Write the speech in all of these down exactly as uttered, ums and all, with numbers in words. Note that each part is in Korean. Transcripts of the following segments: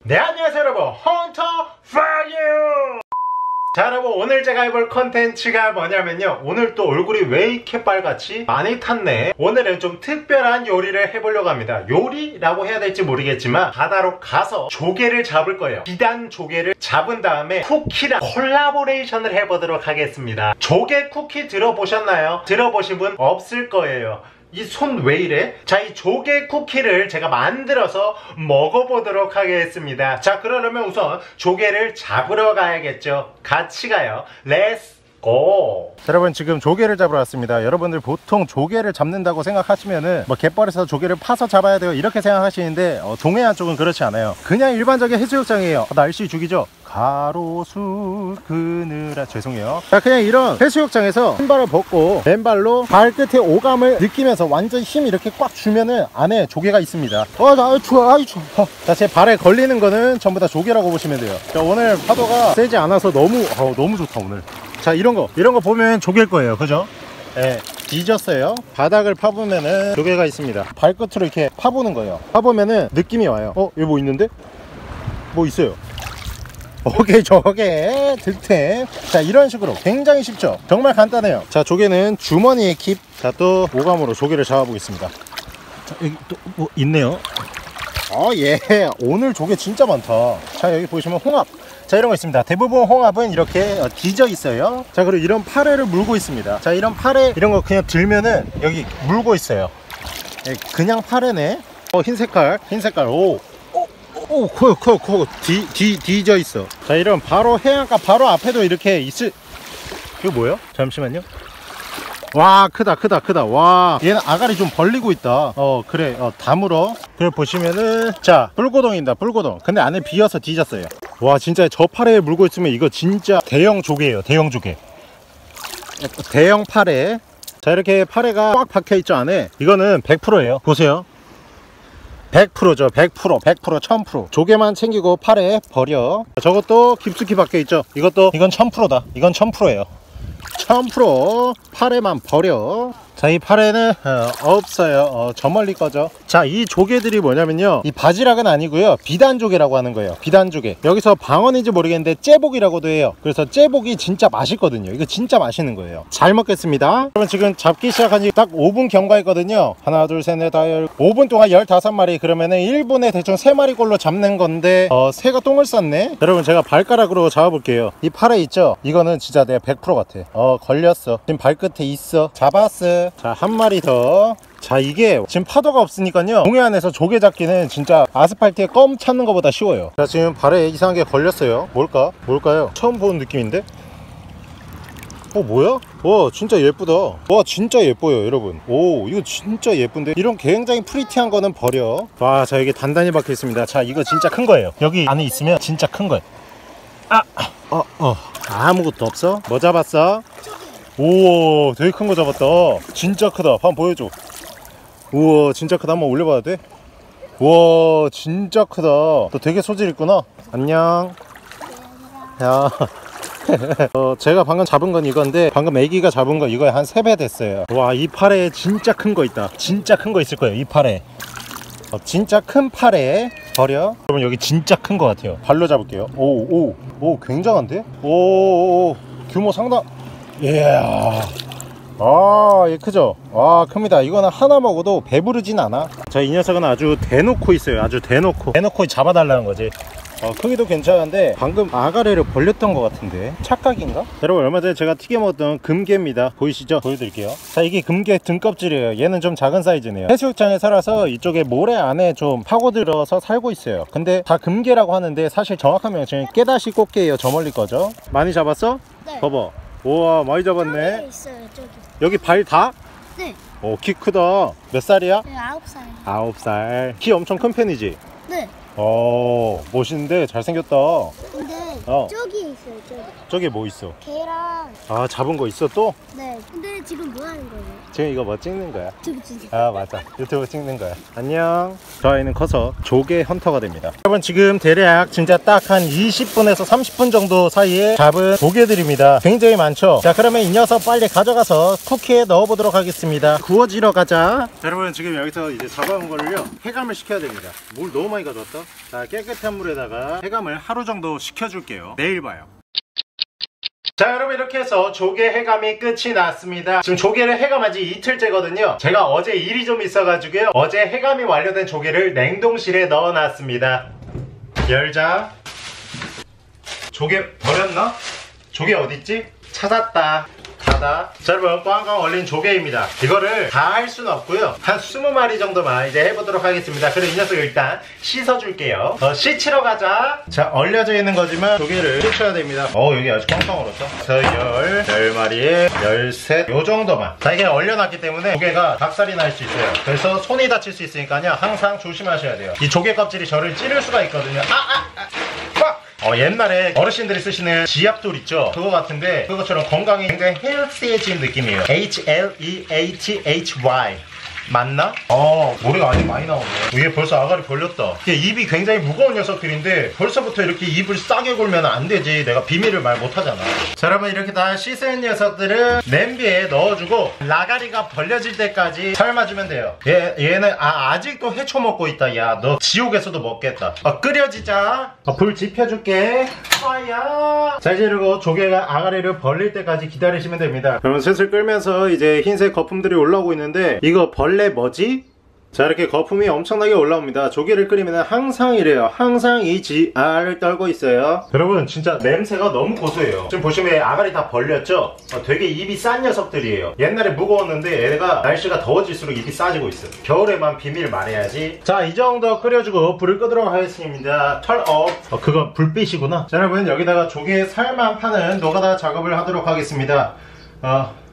네, 안녕하세요 여러분, 헌터 파이어! 자 여러분, 오늘 제가 해볼 컨텐츠가 뭐냐면요, 오늘 또 얼굴이 왜 이렇게 빨갛지? 많이 탔네. 오늘은 좀 특별한 요리를 해보려고 합니다. 요리라고 해야 될지 모르겠지만 바다로 가서 조개를 잡을 거예요. 비단 조개를 잡은 다음에 쿠키랑 콜라보레이션을 해보도록 하겠습니다. 조개 쿠키 들어보셨나요? 들어보신 분 없을 거예요. 이 손 왜 이래? 자, 이 조개 쿠키를 제가 만들어서 먹어보도록 하겠습니다. 자, 그러려면 우선 조개를 잡으러 가야겠죠. 같이 가요. 렛츠 고! 여러분, 지금 조개를 잡으러 왔습니다. 여러분들 보통 조개를 잡는다고 생각하시면은 뭐 갯벌에서 조개를 파서 잡아야 돼요 이렇게 생각하시는데 어, 동해안 쪽은 그렇지 않아요. 그냥 일반적인 해수욕장이에요. 날씨 죽이죠? 가로수 그늘아, 죄송해요. 자, 그냥 이런 해수욕장에서 신발을 벗고 맨발로 발끝에 오감을 느끼면서 완전 힘 이렇게 꽉 주면은 안에 조개가 있습니다. 어, 나 추워, 아이 추워. 어. 자, 제 발에 걸리는 거는 전부 다 조개라고 보시면 돼요. 자, 오늘 파도가 세지 않아서 너무 어, 너무 좋다 오늘. 자, 이런 거 이런 거 보면 조개일 거예요, 그죠? 예, 뒤졌어요. 바닥을 파보면은 조개가 있습니다. 발끝으로 이렇게 파보는 거예요. 파보면은 느낌이 와요. 어, 여기 뭐 있는데? 뭐 있어요. 오케이, 조개 득템. 자, 이런 식으로 굉장히 쉽죠? 정말 간단해요. 자, 조개는 주머니에 킵. 자, 또 오감으로 조개를 잡아보겠습니다. 자, 여기 또 뭐 있네요. 어, 예, 오늘 조개 진짜 많다. 자, 여기 보시면 홍합. 자, 이런 거 있습니다. 대부분 홍합은 이렇게 뒤져 있어요. 자, 그리고 이런 파래를 물고 있습니다. 자, 이런 파래 이런 거 그냥 들면은 여기 물고 있어요. 예, 그냥 파래네. 어, 흰 색깔, 흰 색깔. 오, 오, 커요, 커요, 커요. 뒤, 뒤, 뒤져 있어. 자, 이런 바로 해안가 바로 앞에도 이렇게 있을. 이거 뭐예요? 잠시만요. 와, 크다, 크다, 크다. 와, 얘는 아가리 좀 벌리고 있다. 어, 그래, 어, 다물어. 그래, 보시면은, 자, 뿔고동입니다, 뿔고동. 근데 안에 비어서 뒤졌어요. 와, 진짜 저 파래에 물고 있으면 이거 진짜 대형 조개예요, 대형 조개. 대형 파래. 자, 이렇게 파래가 꽉 박혀있죠, 안에. 이거는 백 퍼센트예요. 보세요. 백 퍼센트죠. 백 퍼센트, 백 퍼센트, 천 퍼센트. 조개만 챙기고 파래 버려. 저것도 깊숙이 박혀있죠. 이것도, 이건 천 퍼센트다. 이건 천 퍼센트예요. 천 퍼센트 파래만 버려. 자, 이 파래는 어, 없어요. 어, 저 멀리 거죠. 자, 이 조개들이 뭐냐면요, 이 바지락은 아니고요, 비단조개라고 하는 거예요. 비단조개. 여기서 방언인지 모르겠는데 째복이라고도 해요. 그래서 째복이 진짜 맛있거든요. 이거 진짜 맛있는 거예요. 잘 먹겠습니다. 여러분, 지금 잡기 시작한 지 딱 오 분 경과했거든요. 하나 둘 셋 넷 다 열 오 분 동안 열다섯 마리. 그러면은 일 분에 대충 세 마리꼴로 잡는 건데 어, 새가 똥을 쌌네. 여러분, 제가 발가락으로 잡아볼게요. 이 파래 있죠? 이거는 진짜 내가 백 퍼센트 같아. 어, 걸렸어. 지금 발끝에 있어. 잡았어. 자, 한 마리 더. 자, 이게 지금 파도가 없으니까요, 동해안에서 조개 잡기는 진짜 아스팔트에 껌 찾는 것보다 쉬워요. 자, 지금 발에 이상하게 걸렸어요. 뭘까? 뭘까요? 처음 보는 느낌인데? 어, 뭐야? 와, 진짜 예쁘다. 와, 진짜 예뻐요 여러분. 오, 이거 진짜 예쁜데? 이런 굉장히 프리티한 거는 버려. 와, 자, 여기 단단히 박혀 있습니다. 자, 이거 진짜 큰 거예요. 여기 안에 있으면 진짜 큰 거예요. 아, 어, 어, 아무것도 없어? 뭐 잡았어? 우와, 되게 큰 거 잡았다. 진짜 크다. 한번 보여줘. 우와, 진짜 크다. 한번 올려봐도 돼? 우와, 진짜 크다. 너 되게 소질 있구나. 안녕. 야. 어, 제가 방금 잡은 건 이건데 방금 애기가 잡은 거 이거에 한 세 배 됐어요. 와, 이 팔에 진짜 큰 거 있다. 진짜 큰 거 있을 거예요, 이 팔에. 어, 진짜 큰 팔에 버려. 여러분, 여기 진짜 큰 거 같아요. 발로 잡을게요. 오, 오, 오, 굉장한데? 오, 오, 오, 규모 상당. 이야, 아, 얘 크죠? 와, 큽니다. 이거는 하나 먹어도 배부르진 않아. 자, 이 녀석은 아주 대놓고 있어요. 아주 대놓고 대놓고 잡아달라는 거지. 어, 크기도 괜찮은데 방금 아가리를 벌렸던 것 같은데 착각인가? 여러분, 얼마 전에 제가 튀겨 먹었던 금게입니다. 보이시죠? 보여드릴게요. 자, 이게 금게 등껍질이에요. 얘는 좀 작은 사이즈네요. 해수욕장에 살아서 이쪽에 모래 안에 좀 파고들어서 살고 있어요. 근데 다 금게라고 하는데 사실 정확한 명칭은 깨다시 꽃게예요. 저 멀리 거죠. 많이 잡았어? 네. 봐봐. 우와, 많이 잡았네. 있어요, 저기. 여기 발 다? 네. 오, 키 크다. 몇 살이야? 네, 아홉 살. 아홉 살. 키 엄청 큰 편이지? 네. 어, 멋있는데 잘생겼다. 근데 어. 저기 있어요, 저기. 저기 뭐 있어? 걔랑. 아, 잡은 거 있어 또? 네. 근데 지금 뭐 하는 거예요? 지금 이거 뭐 찍는 거야? 유튜브 찍는 아 맞아, 유튜브 찍는 거야. 안녕. 저 아이는 커서 조개 헌터가 됩니다. 여러분 지금 대략 진짜 딱 한 이십 분에서 삼십 분 정도 사이에 잡은 조개들입니다. 굉장히 많죠. 자 그러면 이 녀석 빨리 가져가서 쿠키에 넣어 보도록 하겠습니다. 구워지러 가자. 자, 여러분 지금 여기서 이제 잡아온 거를요 해감을 시켜야 됩니다. 물 너무 많이 가져왔다. 자 깨끗한 물에다가 해감을 하루 정도 시켜줄게요. 내일 봐요. 자 여러분 이렇게 해서 조개 해감이 끝이 났습니다. 지금 조개를 해감한 지 이틀째거든요. 제가 어제 일이 좀 있어가지고요 어제 해감이 완료된 조개를 냉동실에 넣어놨습니다. 열자. 조개 버렸나? 조개 어딨지? 찾았다. 닫아. 자 여러분 꽝꽝 얼린 조개입니다. 이거를 다 할 수는 없고요 한 이십 마리 정도만 이제 해보도록 하겠습니다. 그럼 이 녀석 일단 씻어줄게요. 어, 씻으러 가자. 자 얼려져 있는 거지만 조개를 씻어야 됩니다. 어 여기 아주 꽝꽝 얼었어. 자 열, 열 마리에 열셋 요 정도만. 자 이게 얼려놨기 때문에 조개가 박살이 날 수 있어요. 그래서 손이 다칠 수 있으니까요 항상 조심하셔야 돼요. 이 조개 껍질이 저를 찌를 수가 있거든요. 아 아 아 꽉! 어, 옛날에 어르신들이 쓰시는 지압돌 있죠? 그거 같은데 그것처럼 건강이 굉장히 헬스해진 느낌이에요. 에이치 엘 이 에이치 에이치 와이 맞나? 어 노래가 아직 많이 나오네. 이게 벌써 아가리 벌렸다. 이게 입이 굉장히 무거운 녀석들인데 벌써부터 이렇게 입을 싸게 골면 안 되지. 내가 비밀을 말 못하잖아. 자 여러분 이렇게 다 씻은 녀석들은 냄비에 넣어주고 라가리가 벌려질 때까지 삶아주면 돼요. 얘, 얘는 아, 아직도 해초 먹고 있다. 야 너 지옥에서도 먹겠다. 어, 끓여지자. 어, 불 지펴줄게. 아야. 자 이제 그리고 조개가 아가리를 벌릴 때까지 기다리시면 됩니다. 그러면 슬슬 끓면서 이제 흰색 거품들이 올라오고 있는데 이거 벌 원래 뭐지? 자 이렇게 거품이 엄청나게 올라옵니다. 조개를 끓이면 항상 이래요. 항상 이 지알을 떨고 있어요. 여러분 진짜 냄새가 너무 고소해요. 지금 보시면 아가리 다 벌렸죠? 어, 되게 입이 싼 녀석들이에요. 옛날에 무거웠는데 얘가 날씨가 더워질수록 입이 싸지고 있어요. 겨울에만 비밀 말해야지. 자 이 정도 끓여주고 불을 끄도록 하겠습니다. 털업. 어, 그건 불빛이구나. 자 여러분 여기다가 조개 살만 파는 노가다 작업을 하도록 하겠습니다. 어.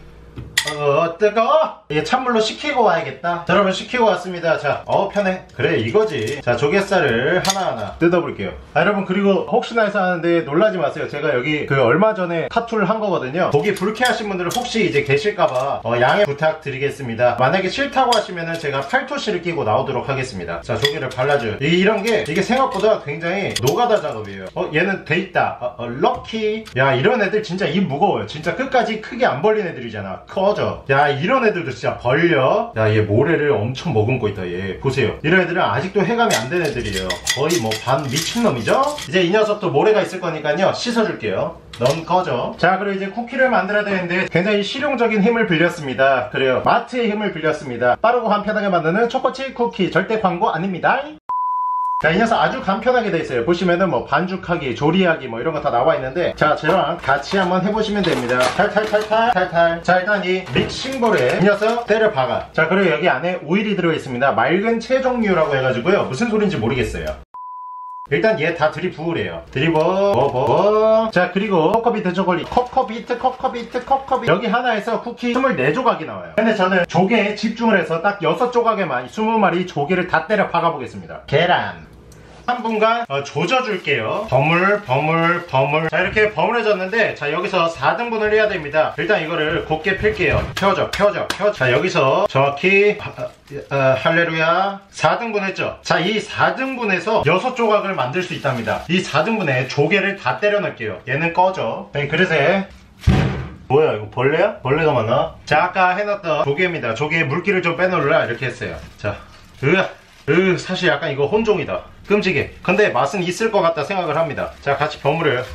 어 뜨거워! 이게 찬물로 식히고 와야겠다. 자 여러분 식히고 왔습니다. 자 어 편해. 그래 이거지. 자 조갯살을 하나하나 뜯어볼게요. 아 여러분 그리고 혹시나 해서 하는데 놀라지 마세요. 제가 여기 그 얼마 전에 타투를 한 거거든요. 거기 불쾌하신 분들은 혹시 이제 계실까봐 어, 양해 부탁드리겠습니다. 만약에 싫다고 하시면은 제가 팔토시를 끼고 나오도록 하겠습니다. 자 조개를 발라줘요. 이, 이런 게 이게 생각보다 굉장히 노가다 작업이에요. 어 얘는 돼있다. 어, 어, 럭키. 야 이런 애들 진짜 입 무거워요. 진짜 끝까지 크게 안 벌린 애들이잖아. 커 야 이런 애들도 진짜 벌려. 야 얘 모래를 엄청 머금고 있다. 얘 보세요. 이런 애들은 아직도 해감이 안 된 애들이에요. 거의 뭐 반 미친놈이죠. 이제 이 녀석도 모래가 있을 거니까요 씻어줄게요. 넌 꺼져. 자 그리고 이제 쿠키를 만들어야 되는데 굉장히 실용적인 힘을 빌렸습니다. 그래요 마트의 힘을 빌렸습니다. 빠르고 간편하게 만드는 초코칩 쿠키. 절대 광고 아닙니다. 자 이 녀석 아주 간편하게 돼 있어요. 보시면은 뭐 반죽하기, 조리하기 뭐 이런 거 다 나와 있는데 자 저랑 같이 한번 해보시면 됩니다. 탈탈탈탈 탈탈. 자 일단 이 믹싱볼에 이 녀석 때려 박아. 자 그리고 여기 안에 오일이 들어 있습니다. 맑은 채종류라고 해가지고요 무슨 소린지 모르겠어요. 일단 얘 다 들이부으래요. 들이부어 버버. 자 그리고 코코비트 초콜릿 코코비트 코코비트 코코비트 여기 하나에서 쿠키 이십사 조각이 나와요. 근데 저는 조개에 집중을 해서 딱 여섯 조각에만 이십 마리 조개를 다 때려 박아 보겠습니다. 계란 삼 분간 어, 조져줄게요. 버물 버물 버물. 자 이렇게 버무려졌는데 자 여기서 사 등분을 해야 됩니다. 일단 이거를 곱게 필게요. 펴줘 펴줘 펴줘. 자 여기서 정확히 어, 어, 할레루야 사 등분 했죠. 자 이 사 등분에서 여섯 조각을 만들 수 있답니다. 이 사 등분에 조개를 다 때려 넣을게요. 얘는 꺼져. 네, 그릇에 뭐야 이거 벌레야? 벌레가 많아? 자 아까 해놨던 조개입니다. 조개에 물기를 좀 빼놓으라 이렇게 했어요. 자 으아 으 사실 약간 이거 혼종이다. 끔찍해. 근데 맛은 있을 것 같다 생각을 합니다. 자 같이 버무려요.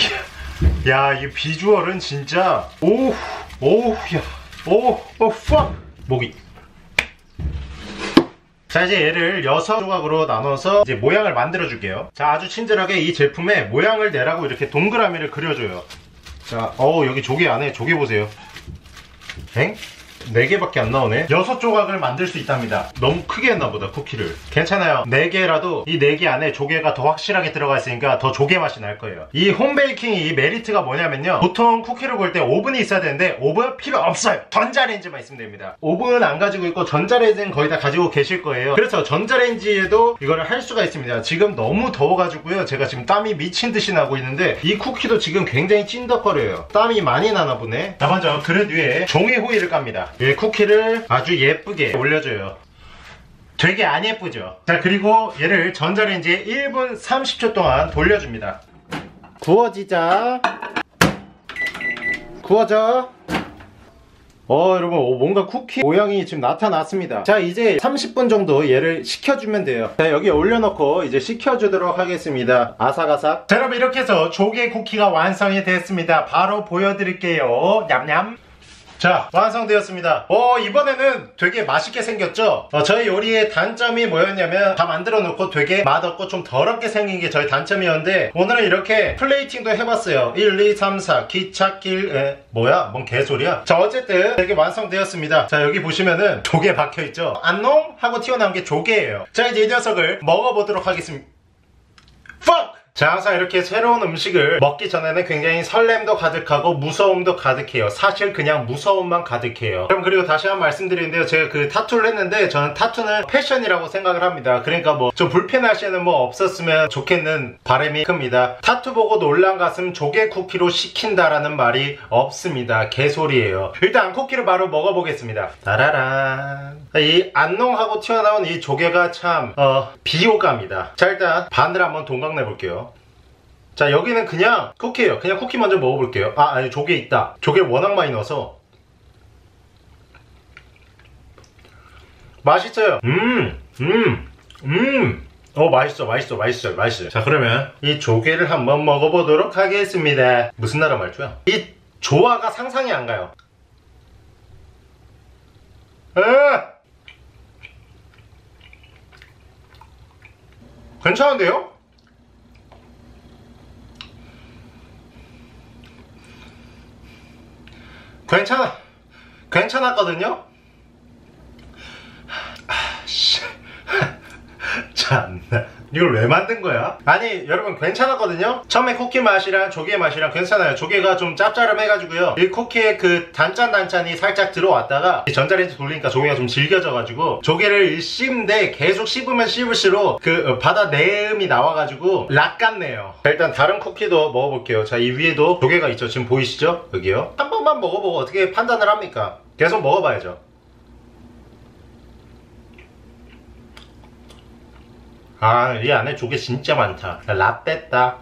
야 이 비주얼은 진짜 오우 오우 야 오우 오 팍 목이. 자 이제 얘를 여섯 조각으로 나눠서 이제 모양을 만들어 줄게요. 자 아주 친절하게 이 제품에 모양을 내라고 이렇게 동그라미를 그려줘요. 자 어우 여기 조개 안에 조개 보세요. 엥? 네 개밖에 안 나오네. 여섯 조각을 만들 수 있답니다. 너무 크게 했나 보다 쿠키를. 괜찮아요. 네 개라도 이 네 개 안에 조개가 더 확실하게 들어가 있으니까 더 조개 맛이 날 거예요. 이 홈베이킹이 이 메리트가 뭐냐면요 보통 쿠키를 구울 때 오븐이 있어야 되는데 오븐 필요 없어요. 전자레인지만 있으면 됩니다. 오븐 안 가지고 있고 전자레인지는 거의 다 가지고 계실 거예요. 그래서 전자레인지에도 이거를 할 수가 있습니다. 지금 너무 더워가지고요 제가 지금 땀이 미친 듯이 나고 있는데 이 쿠키도 지금 굉장히 찐덕거려요. 땀이 많이 나나 보네. 자 먼저 그릇 위에 종이 호일을 깝니다. 이 쿠키를 아주 예쁘게 올려줘요. 되게 안 예쁘죠? 자, 그리고 얘를 전자레인지에 일 분 삼십 초 동안 돌려줍니다. 구워지자. 구워져. 어, 여러분, 뭔가 쿠키 모양이 지금 나타났습니다. 자, 이제 삼십 분 정도 얘를 식혀주면 돼요. 자, 여기 올려놓고 이제 식혀주도록 하겠습니다. 아삭아삭. 자, 여러분, 이렇게 해서 조개 쿠키가 완성이 됐습니다. 바로 보여드릴게요. 냠냠. 자, 완성되었습니다. 어, 이번에는 되게 맛있게 생겼죠? 어, 저희 요리의 단점이 뭐였냐면 다 만들어 놓고 되게 맛없고 좀 더럽게 생긴 게 저희 단점이었는데, 오늘은 이렇게 플레이팅도 해봤어요. 일, 이, 삼, 사 기찻길 에 뭐야? 뭔 개소리야? 자, 어쨌든 되게 완성되었습니다. 자, 여기 보시면은 조개 박혀있죠? 안농? 하고 튀어나온 게 조개예요. 자, 이제 이 녀석을 먹어보도록 하겠습니다. Fuck! 자, 항상 이렇게 새로운 음식을 먹기 전에는 굉장히 설렘도 가득하고 무서움도 가득해요. 사실 그냥 무서움만 가득해요. 그럼 그리고 다시 한번 말씀드리는데요, 제가 그 타투를 했는데 저는 타투는 패션이라고 생각을 합니다. 그러니까 뭐 좀 불편하시는 뭐 없었으면 좋겠는 바람이 큽니다. 타투 보고 놀란 가슴 조개 쿠키로 식힌다라는 말이 없습니다. 개소리예요. 일단 쿠키를 바로 먹어보겠습니다. 따라란. 이 안농하고 튀어나온 이 조개가 참 어, 비호감이다. 자, 일단 반을 한번 동강내볼게요. 자, 여기는 그냥 쿠키예요. 그냥 쿠키 먼저 먹어볼게요. 아, 아니, 조개 있다. 조개 워낙 많이 넣어서 맛있어요. 음, 음, 음. 어, 맛있어, 맛있어, 맛있어요, 맛있어요. 자, 그러면 이 조개를 한번 먹어보도록 하겠습니다. 무슨 나라 말투야? 이 조화가 상상이 안 가요. 아! 괜찮은데요? 괜찮아, 괜찮았거든요? 아씨. 참나. 이걸 왜 만든 거야? 아니, 여러분, 괜찮았거든요? 처음에 쿠키 맛이랑 조개 맛이랑 괜찮아요. 조개가 좀 짭짤함해가지고요. 이 쿠키의 그 단짠단짠이 살짝 들어왔다가 전자레인지 돌리니까 조개가 좀 질겨져가지고 조개를 씹는데 계속 씹으면 씹을수록 그 바다 내음이 나와가지고 락 같네요. 자, 일단 다른 쿠키도 먹어볼게요. 자, 이 위에도 조개가 있죠. 지금 보이시죠? 여기요. 한 번만 먹어보고 어떻게 판단을 합니까? 계속 먹어봐야죠. 아, 이 안에 조개 진짜 많다. 라 뺐다.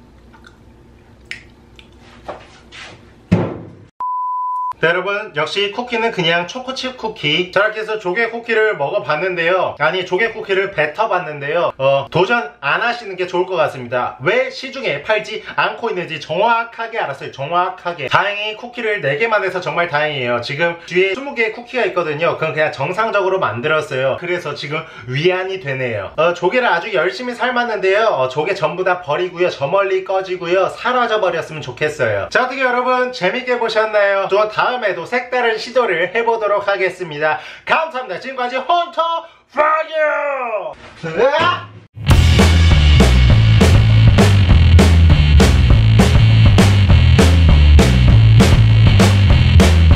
자, 여러분, 역시 쿠키는 그냥 초코칩 쿠키. 자, 이렇게 해서 조개 쿠키를 먹어봤는데요. 아니, 조개 쿠키를 뱉어봤는데요. 어, 도전 안 하시는 게 좋을 것 같습니다. 왜 시중에 팔지 않고 있는지 정확하게 알았어요. 정확하게. 다행히 쿠키를 네 개만 해서 정말 다행이에요. 지금 뒤에 스무 개의 쿠키가 있거든요. 그건 그냥 정상적으로 만들었어요. 그래서 지금 위안이 되네요. 어, 조개를 아주 열심히 삶았는데요. 어, 조개 전부 다 버리고요. 저 멀리 꺼지고요. 사라져 버렸으면 좋겠어요. 자, 어떻게 여러분 재밌게 보셨나요? 또 다음 다음에도 색다른 시도를 해보도록 하겠습니다. 감사합니다. 지금까지 헌터 파이어!